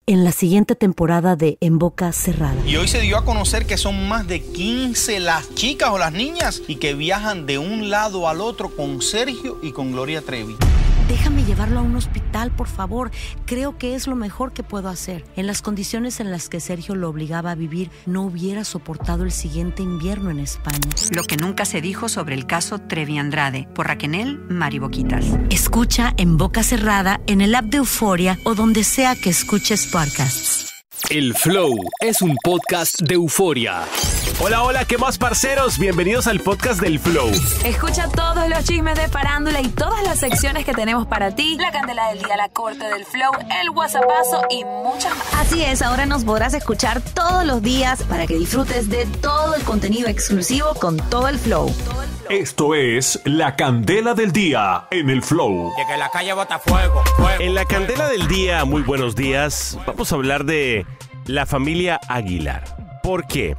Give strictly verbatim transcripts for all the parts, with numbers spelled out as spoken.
en la siguiente temporada de En Boca Cerrada. Y hoy se dio a conocer que son más de quince las chicas o las niñas y que viajan de un lado al otro con Sergio y con Gloria Trevi. Déjame llevarlo a un hospital, por favor. Creo que es lo mejor que puedo hacer. En las condiciones en las que Sergio lo obligaba a vivir, no hubiera soportado el siguiente invierno en España. Lo que nunca se dijo sobre el caso Trevi Andrade, por Raquel Mariboquitas. Escucha En Boca Cerrada, en el app de Euforia o donde sea que escuches podcasts. El Flow es un podcast de Euforia. Hola, hola, ¿qué más, parceros? Bienvenidos al podcast del Flow. Escucha todos los chismes de farándula y todas las secciones que tenemos para ti. La candela del día, la corte del Flow, el WhatsAppazo y muchas más. Así es, ahora nos podrás escuchar todos los días para que disfrutes de todo el contenido exclusivo con todo el Flow. Esto es La Candela del Día en el Flow. De que la calle bota fuego, fuego. En La Candela del Día, muy buenos días, vamos a hablar de la familia Aguilar. ¿Por qué?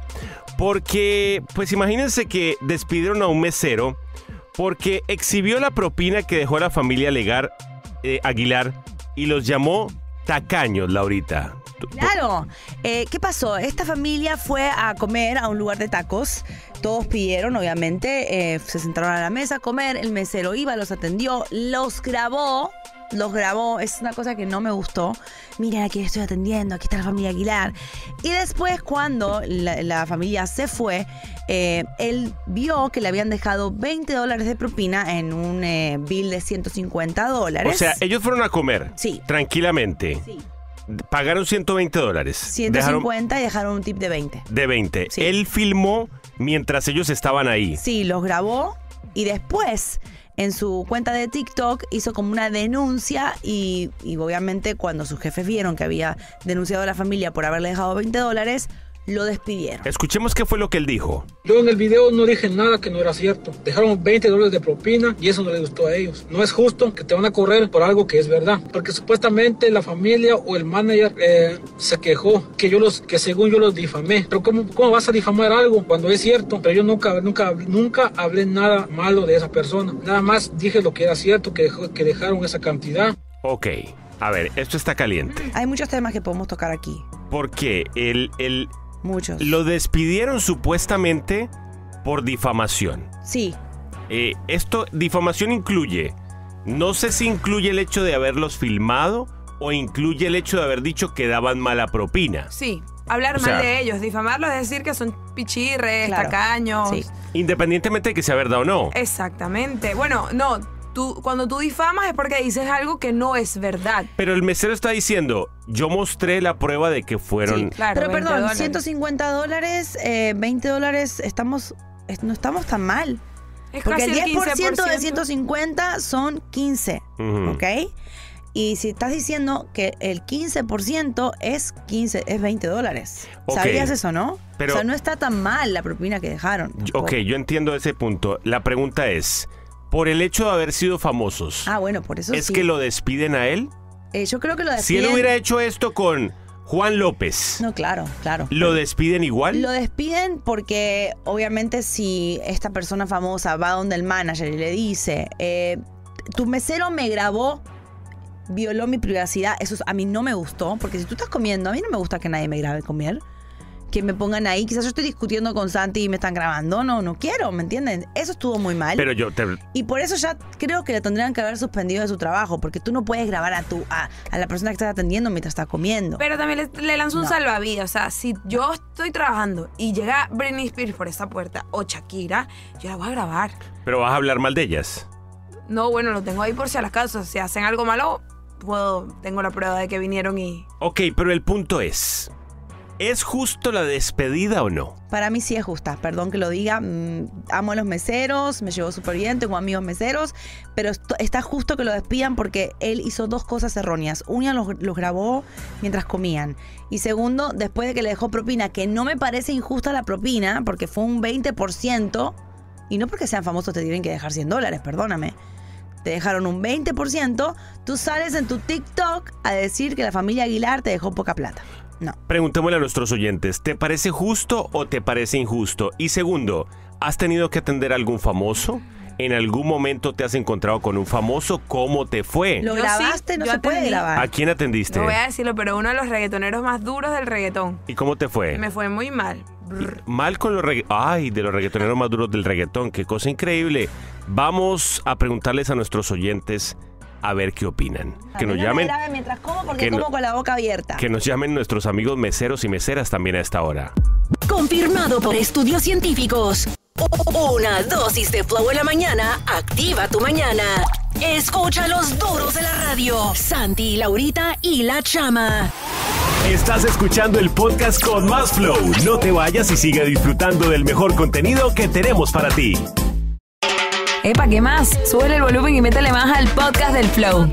Porque, pues imagínense que despidieron a un mesero porque exhibió la propina que dejó la familia Legar, eh, Aguilar y los llamó tacaños, Laurita. Claro, eh, ¿qué pasó? Esta familia fue a comer a un lugar de tacos. Todos pidieron, obviamente, eh, se sentaron a la mesa a comer. El mesero iba, los atendió, los grabó. Los grabó, es una cosa que no me gustó. Miren, aquí estoy atendiendo, aquí está la familia Aguilar. Y después, cuando la, la familia se fue, eh, él vio que le habían dejado veinte dólares de propina en un eh, bill de ciento cincuenta dólares. O sea, ellos fueron a comer. Sí. Tranquilamente. Sí. Pagaron ciento veinte dólares. ciento cincuenta dejaron, y dejaron un tip de veinte. De veinte. Sí. Él filmó mientras ellos estaban ahí. Sí, los grabó y después en su cuenta de TikTok hizo como una denuncia y, y obviamente cuando sus jefes vieron que había denunciado a la familia por haberle dejado veinte dólares, lo despidieron. Escuchemos qué fue lo que él dijo. Yo en el video no dije nada que no era cierto. Dejaron veinte dólares de propina y eso no les gustó a ellos. No es justo que te van a correr por algo que es verdad. Porque supuestamente la familia o el manager eh, se quejó que yo los, que según yo los difamé. Pero ¿cómo, cómo vas a difamar algo cuando es cierto? Pero yo nunca, nunca, nunca hablé nada malo de esa persona. Nada más dije lo que era cierto, que, dejó, que dejaron esa cantidad. Ok, a ver, esto está caliente. Hay muchos temas que podemos tocar aquí. Porque el... el Muchos. Lo despidieron supuestamente por difamación. Sí. Eh, esto, difamación incluye, no sé si incluye el hecho de haberlos filmado o incluye el hecho de haber dicho que daban mala propina. Sí, hablar O mal sea, de ellos, difamarlos es decir que son pichirres, Claro. tacaños. Sí. Independientemente de que sea verdad o no. Exactamente. Bueno, no, tú, cuando tú difamas es porque dices algo que no es verdad. Pero el mesero está diciendo, yo mostré la prueba de que fueron... Sí, claro. Pero veinte perdón, dólares. ciento cincuenta dólares, eh, veinte dólares, estamos, es- no estamos tan mal. Es Porque casi el diez por ciento quince por de ciento cincuenta son quince, Ujú. ¿ok? Y si estás diciendo que el quince por ciento es quince, es veinte dólares. Ok. ¿Sabías eso, no? Pero- o sea, no está tan mal la propina que dejaron. Yo- Ok, yo entiendo ese punto. La pregunta es, por el hecho de haber sido famosos, Ah, bueno, por eso ¿es sí. que lo despiden a él? Eh, yo creo que lo Si despiden. él hubiera hecho esto con Juan López, No, claro, claro. ¿lo despiden igual? Lo despiden porque obviamente si esta persona famosa va donde el manager y le dice, eh, tu mesero me grabó, violó mi privacidad, eso a mí no me gustó, porque si tú estás comiendo, a mí no me gusta que nadie me grabe comer, que me pongan ahí, quizás yo estoy discutiendo con Santi y me están grabando, no, no quiero, ¿me entienden? Eso estuvo muy mal. Pero yo te... Y por eso ya creo que le tendrían que haber suspendido de su trabajo, porque tú no puedes grabar a tu a, a la persona que estás atendiendo mientras está comiendo. Pero también le, le lanzo un No. salvavidas. O sea, si yo estoy trabajando y llega Britney Spears por esa puerta o Shakira, yo la voy a grabar. Pero vas a hablar mal de ellas. No, bueno, lo tengo ahí por si a las casas. Si hacen algo malo, puedo, tengo la prueba de que vinieron y... Ok, pero el punto es, ¿es justo la despedida o no? Para mí sí es justa, perdón que lo diga. Mm, amo a los meseros, me llevo súper bien, tengo amigos meseros, pero esto- está justo que lo despidan porque él hizo dos cosas erróneas. Una, los, los grabó mientras comían. Y segundo, después de que le dejó propina, que no me parece injusta la propina, porque fue un veinte por ciento, y no porque sean famosos te tienen que dejar cien dólares, perdóname. Te dejaron un veinte por ciento, tú sales en tu TikTok a decir que la familia Aguilar te dejó poca plata. No. Preguntémosle a nuestros oyentes, ¿te parece justo o te parece injusto? Y segundo, ¿has tenido que atender a algún famoso? ¿En algún momento te has encontrado con un famoso? ¿Cómo te fue? ¿Lo Yo grabaste? sí, no yo se puede atendí. grabar. ¿A quién atendiste? No voy a decirlo, pero uno de los reggaetoneros más duros del reggaetón. ¿Y cómo te fue? Me fue muy mal. Brr. Mal con los reggaetoneros. Ay, de los reggaetoneros más duros del reggaetón. Qué cosa increíble. Vamos a preguntarles a nuestros oyentes a ver qué opinan. Que A nos mí no me llamen. graben mientras como porque que como no- con la boca abierta. Que nos llamen nuestros amigos meseros y meseras también a esta hora. Confirmado por estudios científicos. Una dosis de Flow en la mañana activa tu mañana. Escucha los duros de la radio. Santi, Laurita y La Chama. Estás escuchando el podcast con más flow. No te vayas y sigue disfrutando del mejor contenido que tenemos para ti. Epa, ¿qué más? Sube el volumen y métele más al podcast del Flow.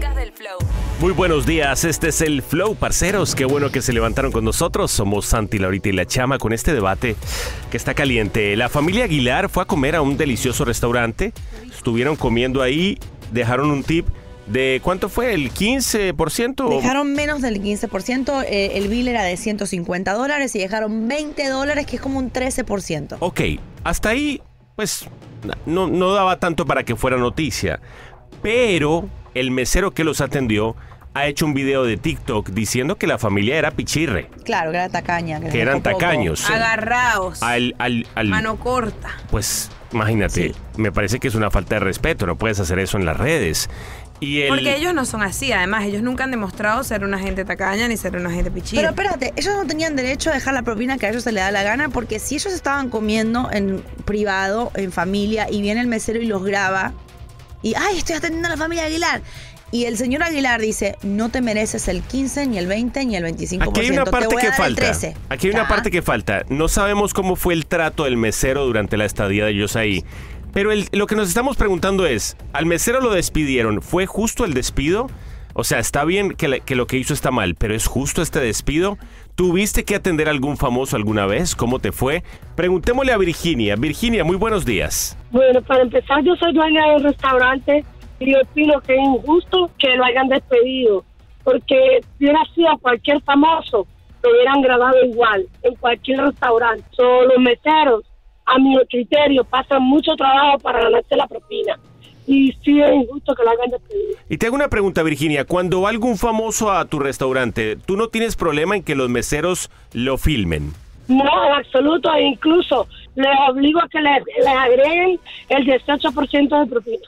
Muy buenos días, este es el Flow, parceros. Qué bueno que se levantaron con nosotros. Somos Santi, Laurita y La Chama con este debate que está caliente. La familia Aguilar fue a comer a un delicioso restaurante. Estuvieron comiendo ahí, dejaron un tip de ¿cuánto fue? ¿El quince por ciento? Dejaron menos del quince por ciento, eh, el bill era de ciento cincuenta dólares y dejaron veinte dólares, que es como un trece por ciento. Ok, hasta ahí, pues, no, no daba tanto para que fuera noticia. Pero el mesero que los atendió ha hecho un video de TikTok diciendo que la familia era pichirre, Claro, que era tacaña. Que, que les eran dejó poco. tacaños. Agarraos. Al, al, al, Mano corta. Pues, imagínate, Sí. me parece que es una falta de respeto, no puedes hacer eso en las redes. Y el, Porque ellos no son así. Además, ellos nunca han demostrado ser una gente tacaña ni ser una gente pichilla. Pero espérate, ellos no tenían derecho a dejar la propina que a ellos se les da la gana, porque si ellos estaban comiendo en privado, en familia, y viene el mesero y los graba, y ¡ay, estoy atendiendo a la familia Aguilar! Y el señor Aguilar dice, no te mereces el quince, ni el veinte, ni el veinticinco por Aquí ciento. hay una parte te voy que a dar el falta. trece. Aquí hay una Ya. parte que falta. No sabemos cómo fue el trato del mesero durante la estadía de ellos ahí. Pero el- lo que nos estamos preguntando es, al mesero lo despidieron, ¿fue justo el despido? O sea, está bien que, la- que lo que hizo está mal, pero ¿es justo este despido? ¿Tuviste que atender a algún famoso alguna vez? ¿Cómo te fue? Preguntémosle a Virginia. Virginia, muy buenos días. Bueno, para empezar, yo soy dueña de un restaurante y yo opino que es injusto que lo hayan despedido, porque si hubiera sido cualquier famoso, lo hubieran grabado igual en cualquier restaurante. Son los meseros, a mi criterio, pasan mucho trabajo para ganarse la propina. Y sí es injusto que lo hayan despedido. Y te hago una pregunta, Virginia. Cuando va algún famoso a tu restaurante, ¿tú no tienes problema en que los meseros lo filmen? No, en absoluto, e incluso les obligo a que les, les agreguen el dieciocho por ciento de propina.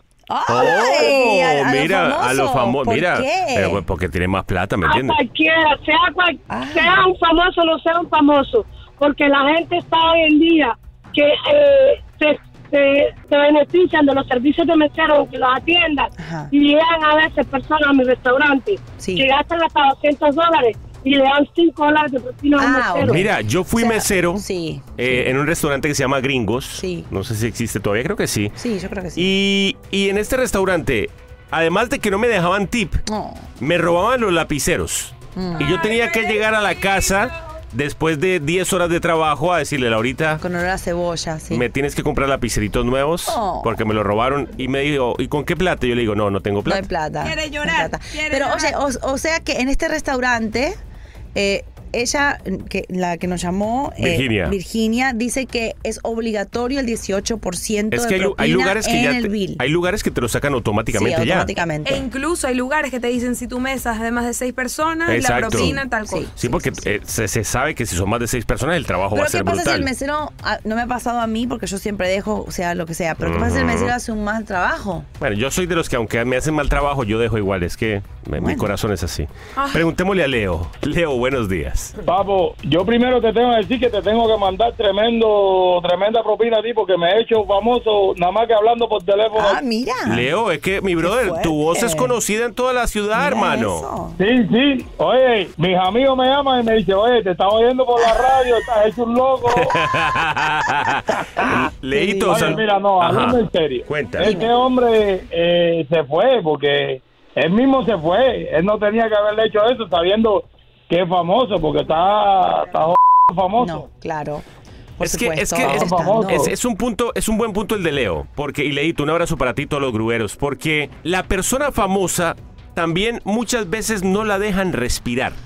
¡Ay! Oh, a- a lo mira, a los famoso. famosos, ¿Por mira, qué? pero pues, porque tiene más plata, ¿me A entiendes? cualquiera, sea, cual, Ah. sea un famoso o no sea un famoso, porque la gente está hoy en día que eh, se, se, se benefician de los servicios de mesero que los atiendan. Ajá. Y llegan a veces personas a mi restaurante Sí. que gastan hasta doscientos dólares y le dan cinco dólares de propina a un Ah, mesero. ok. Mira, yo fui O sea, mesero Sí. eh, en un restaurante que se llama Gringos. Sí. No sé si existe todavía, creo que sí. Sí, yo creo que sí. Y, y en este restaurante, además de que no me dejaban tip, No. me robaban los lapiceros. Mm. Y yo tenía que llegar a la casa después de diez horas de trabajo a decirle, Laurita, Con olor a cebolla, sí. me tienes que comprar lapiceritos nuevos Oh. porque me lo robaron. Y me dijo, ¿y con qué plata? Yo le digo, no, no tengo No plata. hay plata. Quiere no hay llorar, plata. quiere Pero llorar. oye, o, o sea que en este restaurante, eh, ella, que, la que nos llamó, eh, Virginia. Virginia, dice que es obligatorio el dieciocho por ciento Es de que hay, lu- propina hay lugares que en ya el te, bill. hay lugares que te lo sacan automáticamente sí, ya. automáticamente. E incluso hay lugares que te dicen si tu mesa es de más de seis personas, Exacto. la propina, tal Sí. cosa. Sí, porque eh, se, se sabe que si son más de seis personas el trabajo va Pero a ser ¿qué pasa brutal. si el mesero, ah, no me ha pasado a mí porque yo siempre dejo, o sea, lo que sea, pero ¿qué pasa si el Ujú. mesero hace un mal trabajo? Bueno, yo soy de los que aunque me hacen mal trabajo, yo dejo igual. Es que me- mi Bueno. corazón es así. Ah. Preguntémosle a Leo. Leo, buenos días. Papo, yo primero te tengo que decir que te tengo que mandar tremendo, tremenda propina a ti porque me he hecho famoso nada más que hablando por teléfono. Ah, mira. Leo, es que mi brother, fuerte. tu voz es conocida en toda la ciudad, Mira hermano. eso. Sí, sí. Oye, mis amigos me llaman y me dicen, oye, te estaba oyendo por la radio, estás hecho un loco. Leito, Oye, sal- mira, no, hablando Ajá. en serio. Cuenta. Este hombre eh, se fue porque él mismo se fue. Él no tenía que haberle hecho eso sabiendo que es famoso porque está, está famoso. No, claro. Por Es que, es, supuesto, que es, estando- es- es un punto, es un buen punto el de Leo, porque y Leito, un abrazo para ti y todos los grueros, porque la persona famosa también muchas veces no la dejan respirar.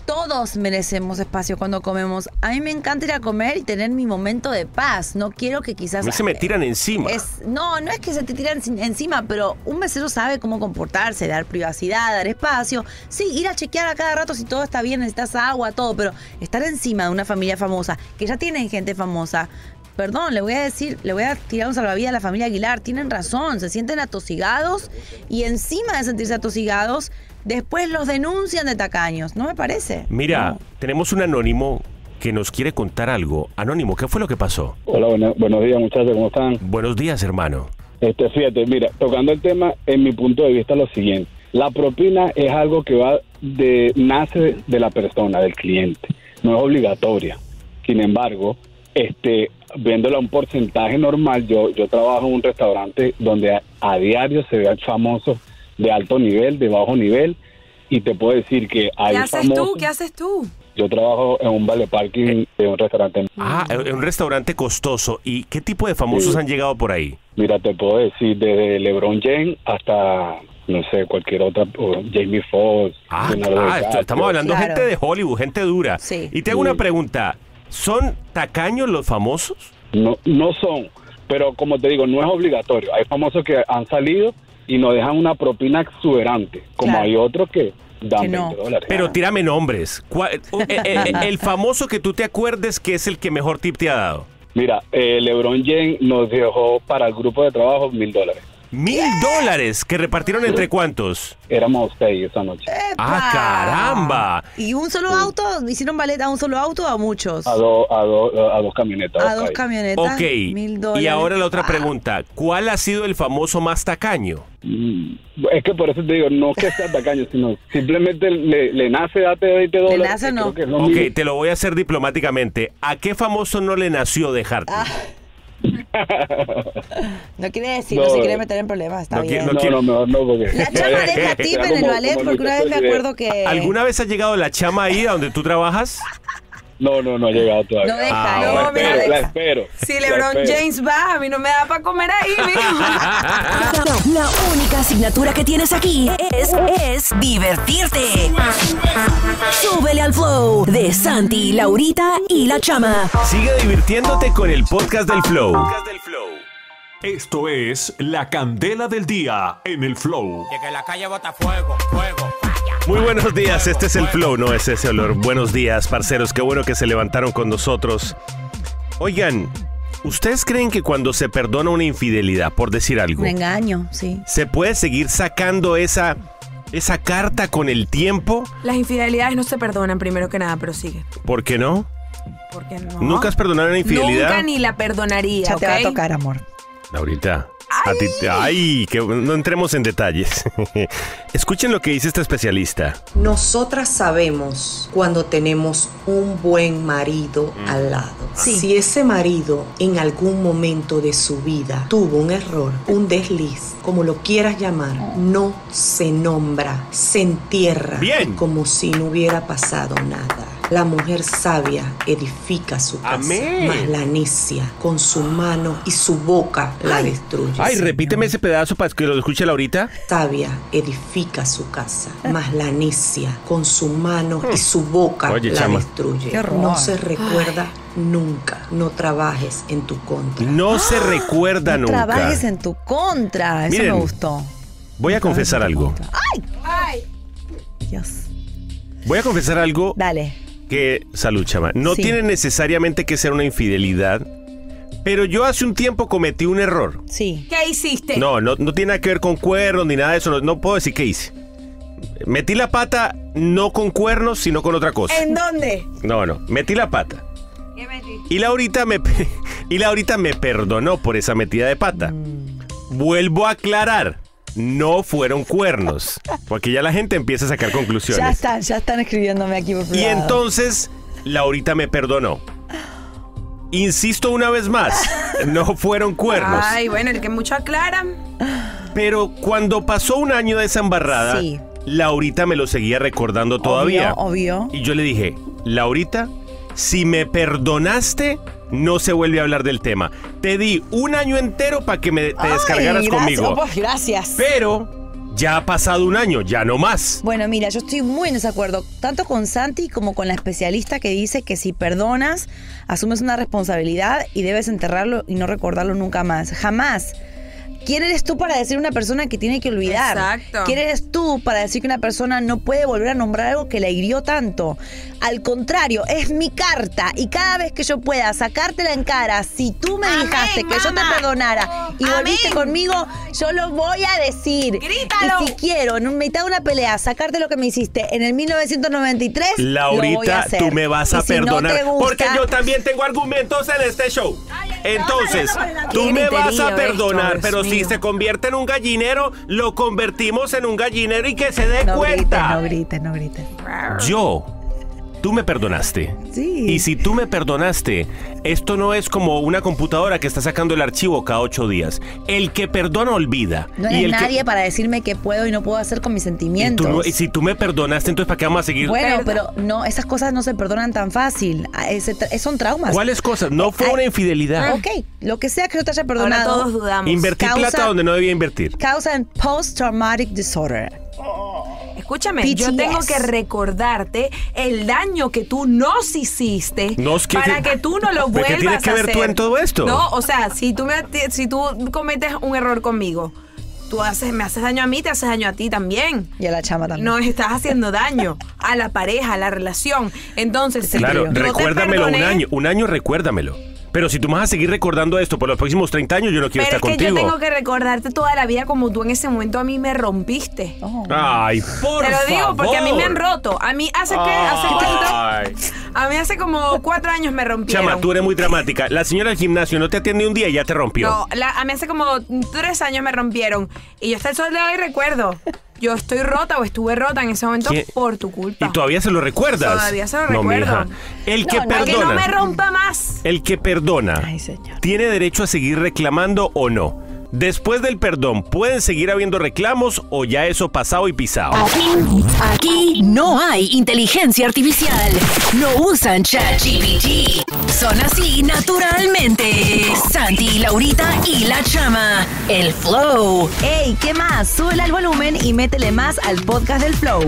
Todos merecemos espacio cuando comemos. A mí me encanta ir a comer y tener mi momento de paz. No quiero que quizás... A mí se me tiran encima. Es, no, no es que se te tiran encima, pero un mesero sabe cómo comportarse, dar privacidad, dar espacio. Sí, ir a chequear a cada rato si todo está bien, necesitas agua, todo, pero estar encima de una familia famosa, que ya tienen gente famosa... Perdón, le voy a decir, le voy a tirar un salvavidas a la familia Aguilar. Tienen razón, se sienten atosigados y encima de sentirse atosigados, después los denuncian de tacaños. ¿No me parece? Mira, no. Tenemos un anónimo que nos quiere contar algo. Anónimo, ¿qué fue lo que pasó? Hola, bueno, buenos días muchachos, ¿cómo están? Buenos días, hermano. Este, fíjate, mira, tocando el tema, en mi punto de vista lo siguiente. La propina es algo que va de nace de la persona, del cliente. No es obligatoria. Sin embargo, este... viéndolo a un porcentaje normal, yo yo trabajo en un restaurante donde a, a diario se ve famosos de alto nivel, de bajo nivel, y te puedo decir que hay ¿Qué haces famosos, tú? ¿Qué haces tú? Yo trabajo en un vale parking de un restaurante. Ah, en un restaurante costoso. ¿Y qué tipo de famosos Sí. han llegado por ahí? Mira, te puedo decir desde LeBron James hasta, no sé, cualquier otra, o Jamie Foxx. Ah, Leonardo ah, DiCaprio. esto- estamos hablando Claro. gente de Hollywood, gente dura. Sí. Y te hago Sí. una pregunta. ¿Son tacaños los famosos? No, no son, pero como te digo, no es obligatorio. Hay famosos que han salido y nos dejan una propina exuberante, como Claro. hay otros que dan Que no. veinte dólares. Pero tírame nombres. ¿Cuál- eh, eh, el famoso que tú te acuerdes que es el que mejor tip te ha dado. Mira, eh, LeBron James nos dejó para el grupo de trabajo mil dólares. Mil dólares que repartieron entre cuántos. Éramos seis esa noche. ¡Ah, caramba! ¿Y un solo auto? ¿Hicieron ballet a un solo auto o a muchos? A, do- a, do- a dos camionetas. A dos ahí. camionetas. Ok. Mil dólares. Y ahora la otra Ah. pregunta. ¿Cuál ha sido el famoso más tacaño? Mm, Es que por eso te digo, no que sea tacaño, sino simplemente le, le nace date veinte dólares. nace, que no. creo que es lo Ok, mismo. te lo voy a hacer diplomáticamente. ¿A qué famoso no le nació dejarte? Ah. No quiere decir, no, No, se eh. quiere meter en problemas, está No bien. quiere- No, quiero- no, mejor no, porque... La chama deja tip en el Como- ballet como porque una vez me el acuerdo que... ¿Alguna vez ha llegado la chama ahí a donde tú trabajas? No, no, no ha llegado todavía. No deja, Ah, ¿eh? La No, espero, mira, la deja. espero. Si la LeBron espero. James va, a mí no me da para comer ahí, mijo. La única asignatura que tienes aquí es, es divertirte. Súbele al flow de Santi, Laurita y la Chama. Sigue divirtiéndote con el podcast del Flow. Esto es La Candela del Día en el Flow. De que la calle bota fuego, fuego, falla. Muy buenos días, este es el Flow, no es ese olor. Buenos días, parceros, qué bueno que se levantaron con nosotros. Oigan, ¿ustedes creen que cuando se perdona una infidelidad, por decir algo, Un engaño, sí. se puede seguir sacando esa, esa carta con el tiempo? Las infidelidades no se perdonan primero que nada, pero sigue. ¿Por qué no? ¿Por qué no? ¿Nunca has perdonado una infidelidad? Nunca ni la perdonaría, Ya ¿ok? te va a tocar, amor. Ahorita. A ti te- ay, que no entremos en detalles. Escuchen lo que dice este especialista. Nosotras sabemos cuando tenemos un buen marido al lado. Sí. Si ese marido en algún momento de su vida tuvo un error, un desliz, como lo quieras llamar, no se nombra, se entierra Bien. como si no hubiera pasado nada. La mujer sabia edifica su casa, Amén. mas la necia con su mano y su boca la destruye. Ay, repíteme ese pedazo para que lo escuche Laurita. Sabia edifica su casa, mas la necia con su mano y su boca Oye, la chama. destruye. Qué horror. No se recuerda nunca. No trabajes en tu contra. No se recuerda No nunca. trabajes en tu contra. Eso Miren, me gustó. Voy a confesar algo. ¡Ay! Dios. Voy a confesar algo Dale. que, salud, chama, no Sí. tiene necesariamente que ser una infidelidad, pero yo hace un tiempo cometí un error. Sí. ¿Qué hiciste? No, no, no tiene nada que ver con cuernos ni nada de eso, no, no puedo decir qué hice. Metí la pata no con cuernos, sino con otra cosa. ¿En dónde? No, no, metí la pata. ¿Qué metiste? Y Laurita me, pe- y Laurita me perdonó por esa metida de pata. Vuelvo a aclarar, no fueron cuernos, porque ya la gente empieza a sacar conclusiones. Ya están, ya están escribiéndome aquí por Y privado. entonces, Laurita me perdonó. Insisto una vez más, no fueron cuernos. Ay, bueno, el que mucho aclara. Pero cuando pasó un año de esa embarrada, Sí. Laurita me lo seguía recordando todavía. Obvio, obvio. Y yo le dije, Laurita, si me perdonaste, no se vuelve a hablar del tema. Te di un año entero para que me, te Ay, descargaras gracias. conmigo. Oh, pues, gracias. Pero ya ha pasado un año, ya no más. Bueno, mira, yo estoy muy en desacuerdo, tanto con Santi como con la especialista que dice que si perdonas, asumes una responsabilidad y debes enterrarlo y no recordarlo nunca más. Jamás. ¿Quién eres tú para decir a una persona que tiene que olvidar? Exacto. ¿Quién eres tú para decir que una persona no puede volver a nombrar algo que la hirió tanto? Al contrario, es mi carta y cada vez que yo pueda sacártela en cara, si tú me Amén, dejaste que yo te mamá. perdonara y Amén. volviste conmigo, yo lo voy a decir. Grítalo. Y si quiero, en mitad de una pelea, sacarte lo que me hiciste en el mil novecientos noventa y tres, lo voy a Laurita, hacer. tú me vas a Y si no perdonar. te gusta- Porque yo también tengo argumentos en este show. Entonces, tú Qué me vas a griterío perdonar, esto, pero Dios si mío. se convierte en un gallinero, lo convertimos en un gallinero y que se dé No cuenta. grites, no grites, no grites. Yo, tú me perdonaste. Sí. Y si tú me perdonaste, esto no es como una computadora que está sacando el archivo cada ocho días. El que perdona olvida. No y eres el nadie que, para decirme qué puedo y no puedo hacer con mis y, sentimientos. tú no- y si tú me perdonaste, entonces ¿para qué vamos a seguir? Bueno, Perdón. pero no, esas cosas no se perdonan tan fácil. Ah, ese tra- son traumas. ¿Cuáles cosas? No fue Ay, una infidelidad. Ok, lo que sea que yo te haya Ahora perdonado. todos dudamos. Invertí Causa- plata donde no debía invertir. Causa en post-traumatic disorder. Escúchame, P T S. yo tengo que recordarte el daño que tú nos hiciste Nos que- para que tú no lo ¿Pero vuelvas qué tienes que a ver hacer. tú en todo esto? No, o sea, si tú, me, si tú cometes un error conmigo, tú haces, me haces daño a mí, te haces daño a ti también. Y a la chama también. Nos estás haciendo daño a la pareja, a la relación. Entonces, si Claro, yo te recuérdamelo un perdoné, año. Un año, recuérdamelo. Pero si tú me vas a seguir recordando esto por los próximos treinta años, yo no quiero Pero estar es que contigo. yo tengo que recordarte toda la vida como tú en ese momento a mí me rompiste. Oh. Ay, por Te lo digo favor. porque a mí me han roto. A mí hace que hace Ay. cuánto? A mí hace como cuatro años me rompieron. Chama, tú eres muy dramática. La señora del gimnasio no te atiende un día y ya te rompió. No, la- a mí hace como tres años me rompieron. Y yo hasta el sol de hoy recuerdo. Yo estoy rota o estuve rota en ese momento ¿Qué? por tu culpa. ¿Y todavía se lo recuerdas? Todavía se lo No, recuerdo. mija. El que No, no, Para que no perdona. me rompa más. El que perdona. Ay, señor. ¿Tiene derecho a seguir reclamando o no? Después del perdón, ¿pueden seguir habiendo reclamos o ya eso pasado y pisado? Aquí, aquí no hay inteligencia artificial. No usan ChatGPT. Son así naturalmente. Santi, Laurita y la Chama. El Flow. Ey, ¿qué más? Súbele al volumen y métele más al podcast del Flow.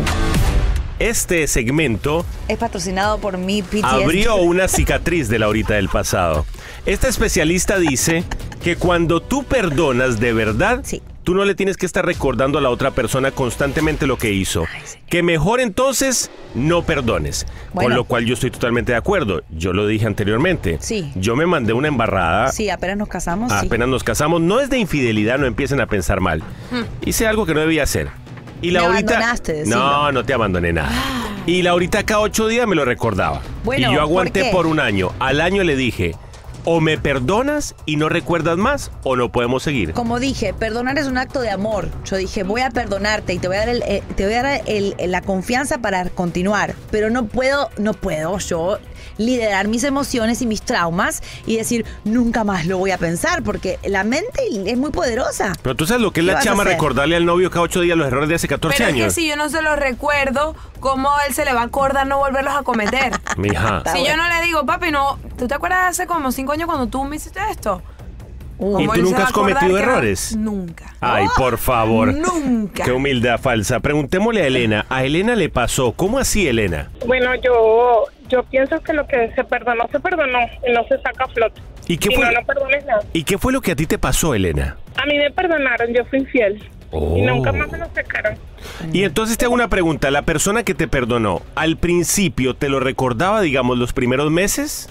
Este segmento Es patrocinado por mi P T S. abrió una cicatriz de Laurita del pasado. Esta especialista dice que cuando tú perdonas de verdad, Sí. tú no le tienes que estar recordando a la otra persona constantemente lo que hizo. Que mejor entonces no perdones. Con Bueno. lo cual yo estoy totalmente de acuerdo. Yo lo dije anteriormente. Sí. Yo me mandé una embarrada. Sí, apenas nos casamos. sí. Apenas nos casamos. No es de infidelidad, no empiecen a pensar mal. Hice algo que no debía hacer. Y Me Laurita. abandonaste, decilo. No, no te abandoné nada. Y Laurita cada ocho días me lo recordaba. Bueno, y yo aguanté ¿por qué? por un año. Al año le dije, o me perdonas y no recuerdas más, o no podemos seguir. Como dije, perdonar es un acto de amor. Yo dije, voy a perdonarte y te voy a dar, el, eh, te voy a dar el- el- la confianza para continuar. Pero no puedo, no puedo yo liderar mis emociones y mis traumas y decir, nunca más lo voy a pensar, porque la mente es muy poderosa. Pero tú sabes lo que es ¿Qué la vas a chama hacer? recordarle al novio cada ocho días los errores de hace catorce Pero años. es que si yo no se los recuerdo, ¿cómo él se le va a acordar no volverlos a cometer? Mija. Si yo no le digo, papi, no, ¿tú te acuerdas hace como cinco años cuando tú me hiciste esto? ¿Y ¿Cómo tú él se nunca va a has acordar cometido que- errores? Nunca. Ay, por favor. Nunca. Qué humildad falsa. Preguntémosle a Elena. A Elena le pasó. ¿Cómo así, Elena? Bueno, yo yo pienso que lo que se perdonó, se perdonó y no se saca a flote. ¿Y qué Y fue? no, no perdones nada. ¿Y qué fue lo que a ti te pasó, Elena? A mí me perdonaron, yo fui infiel. Oh. Y nunca más me lo sacaron. Y entonces te hago una pregunta. ¿La persona que te perdonó, al principio te lo recordaba, digamos, los primeros meses?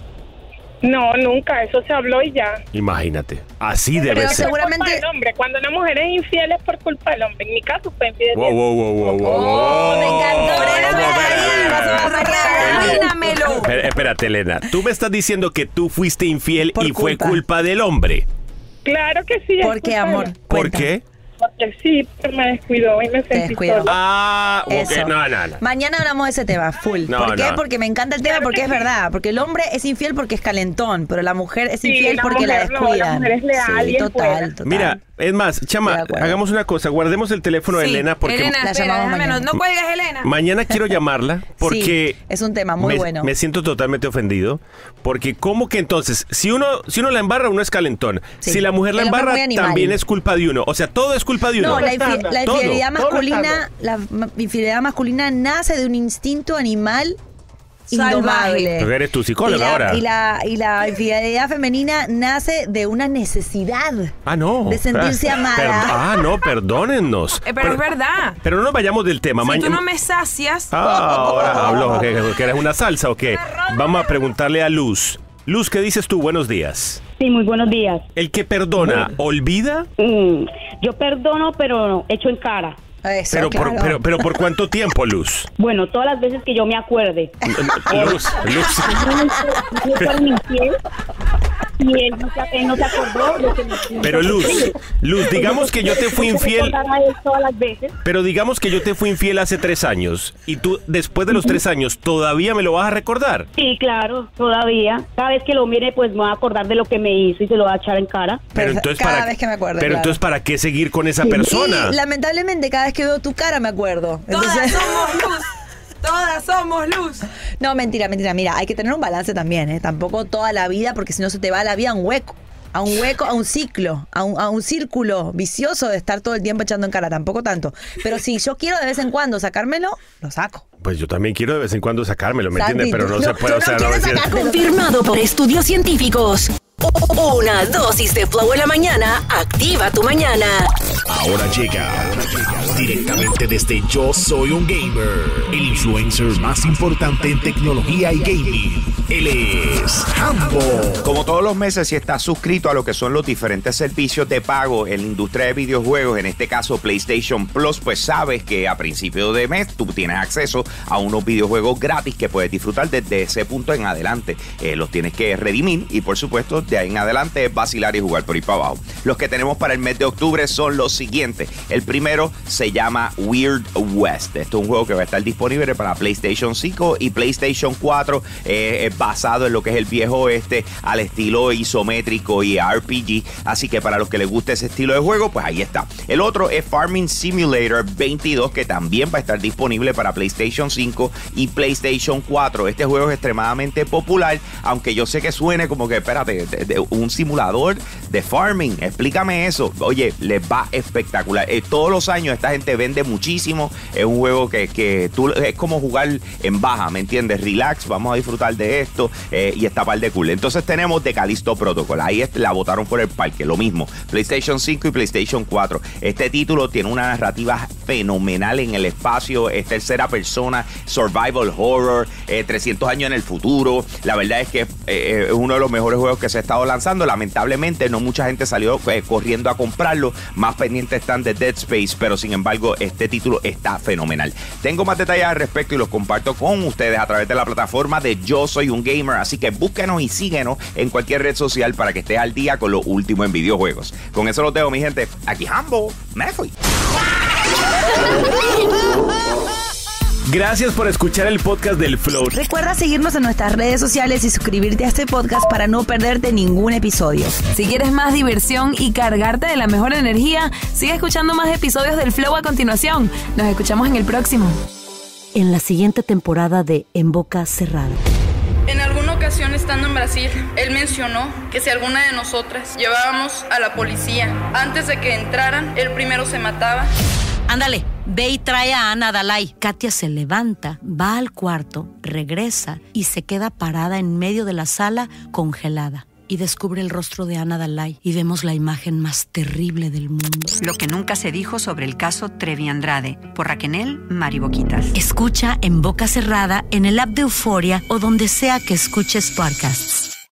No, nunca, eso se habló y ya. Imagínate. Así debe Pero ser. es por culpa del hombre. Cuando una mujer es infiel es por culpa del hombre. En mi caso fue infiel. Wow, wow, wow, wow, wow. Oh, me encantó. Por eso Espera, espera, vas a aclarar, dígamelo. Espera, Espérate, Elena. Tú me estás diciendo que tú fuiste infiel y fue culpa. culpa del hombre. Claro que sí. es ¿Por qué, culpa amor? de él. ¿Por qué? Porque sí, pero me descuidó y me sentí descuidó. sola. Ah, ok. Eso. No, no, no. Mañana hablamos de ese tema, full. No, ¿Por qué? no. Porque me encanta el tema, Claro porque que es sí. verdad. Porque el hombre es infiel porque es calentón, pero la mujer es Sí, infiel la porque la mujer no, la descuidan. mujer es leal sí, y es total, buena. total. Mira, es más, Estoy Chama, de acuerdo. hagamos una cosa. Guardemos el teléfono de Sí, Elena porque Elena, La espera, llamamos déjame, no, mañana. no cuelgues, Elena. mañana quiero llamarla porque... Sí, es un tema muy me, bueno. me siento totalmente ofendido porque cómo que entonces, si uno si uno la embarra, uno es calentón. Sí. Si la mujer la El hombre es embarra, muy animal. también es culpa de uno. O sea, todo es culpa de uno. No, la, infi- la Todo, infidelidad todo masculina, la ma- infidelidad masculina nace de un instinto animal Salvaje. indomable. Porque eres tu Y psicóloga la, ahora. y, la, y la infidelidad femenina nace de una necesidad Ah, no. de sentirse Ah, amada. per- ah, no, perdónennos. Eh, pero, es verdad. Pero no nos vayamos del tema. Si Maña- tú no me sacias... Ah, ahora hablo. ¿Que, que eres una salsa o qué? Vamos a preguntarle a Luz. Luz, ¿qué dices tú? Buenos días. Sí, muy buenos días. ¿El que perdona, olvida? Mm, yo perdono, pero echo en cara. Eso, Pero por, claro. pero, pero ¿por cuánto tiempo, Luz? Bueno, todas las veces que yo me acuerde. Luz, Luz. Yo fueron infiel y él no, se, él no se acordó de que me Pero Luz, Luz, digamos que yo te fui infiel, recordar a él todas las veces. pero digamos que yo te fui infiel hace tres años y tú después de los tres años todavía me lo vas a recordar. Sí, claro, todavía. Cada vez que lo mire, pues me voy a acordar de lo que me hizo y se lo va a echar en cara. Pero entonces cada para vez que me acuerde, Pero claro. entonces para qué seguir con esa persona? Y lamentablemente cada vez que veo tu cara me acuerdo. Todas Entonces- somos luz. Todas somos luz. No, mentira, mentira. Mira, hay que tener un balance también, ¿eh? Tampoco toda la vida, porque si no se te va la vida a un hueco. A un hueco, a un ciclo, a un, a un círculo vicioso de estar todo el tiempo echando en cara. Tampoco tanto. Pero si yo quiero de vez en cuando sacármelo, lo saco. Pues yo también quiero de vez en cuando sacármelo, ¿me Santi, entiendes? Pero no, tú se no- puede, tú o sea, no no quieres decir- sacármelo. Confirmado por estudios científicos. Una dosis de Flow en la mañana activa tu mañana. Ahora llega, ahora llega directamente desde Yo Soy un Gamer, el influencer más importante en tecnología y gaming. Él es Hambo. Como todos los meses, si estás suscrito a lo que son los diferentes servicios de pago en la industria de videojuegos, en este caso PlayStation Plus, pues sabes que a principio de mes tú tienes acceso a unos videojuegos gratis que puedes disfrutar desde ese punto en adelante. Eh, los tienes que redimir y por supuesto de ahí en adelante es vacilar y jugar por ahí para abajo. Los que tenemos para el mes de octubre son los siguientes. El primero se llama Weird West. Esto es un juego que va a estar disponible para PlayStation cinco y PlayStation cuatro. Eh, es basado en lo que es el viejo oeste al estilo isométrico y R P G. Así que para los que les guste ese estilo de juego, pues ahí está. El otro es Farming Simulator veintidós, que también va a estar disponible para PlayStation cinco y PlayStation cuatro. Este juego es extremadamente popular, aunque yo sé que suene como que, espérate, de, de un simulador de farming. Explícame eso. Oye, les va espectacular. Eh, todos los años esta gente vende muchísimo. Es un juego que, que tú, es como jugar en baja, ¿me entiendes? Relax, vamos a disfrutar de esto eh, y está par de cool. Entonces tenemos The Callisto Protocol. Ahí es, la botaron por el parque. Lo mismo. PlayStation cinco y PlayStation cuatro. Este título tiene una narrativa fenomenal en el espacio. Es tercera persona, survival horror, eh, trescientos años en el futuro. La verdad es que eh, es uno de los mejores juegos que se ha estado lanzando. Lamentablemente no mucha gente salió eh, corriendo a comprarlo. Más pendientes están de Dead Space, pero sin embargo este título está fenomenal. Tengo más detalles al respecto y los comparto con ustedes a través de la plataforma de Yo Soy un Gamer. Así que búsquenos y síguenos en cualquier red social para que estés al día con lo último en videojuegos. Con eso los dejo, mi gente. Aquí Hambo, me fui. Gracias por escuchar el podcast del Flow. Recuerda seguirnos en nuestras redes sociales y suscribirte a este podcast para no perderte ningún episodio. Si quieres más diversión y cargarte de la mejor energía, sigue escuchando más episodios del Flow a continuación. Nos escuchamos en el próximo. En la siguiente temporada de En Boca Cerrada. En alguna ocasión estando en Brasil, él mencionó que si alguna de nosotras llevábamos a la policía antes de que entraran, él primero se mataba. Ándale, ve y trae a Ana Dalai. Katia se levanta, va al cuarto, regresa y se queda parada en medio de la sala congelada. Y descubre el rostro de Ana Dalai y vemos la imagen más terrible del mundo. Lo que nunca se dijo sobre el caso Trevi Andrade, por Raquel Mariboquitas. Escucha En Boca Cerrada, en el app de Euforia o donde sea que escuches podcasts.